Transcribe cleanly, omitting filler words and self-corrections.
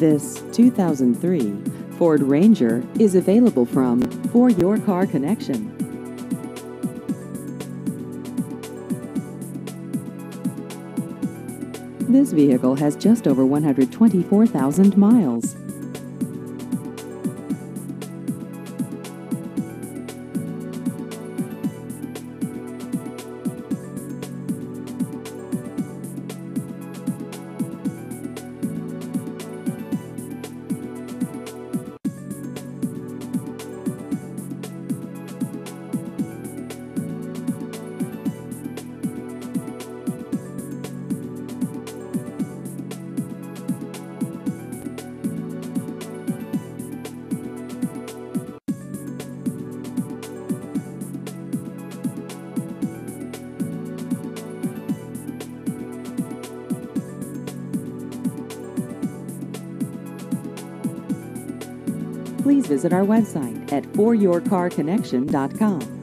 This 2003 Ford Ranger is available from For Your Car Connection. This vehicle has just over 124,000 miles. Please visit our website at foryourcarconnection.com.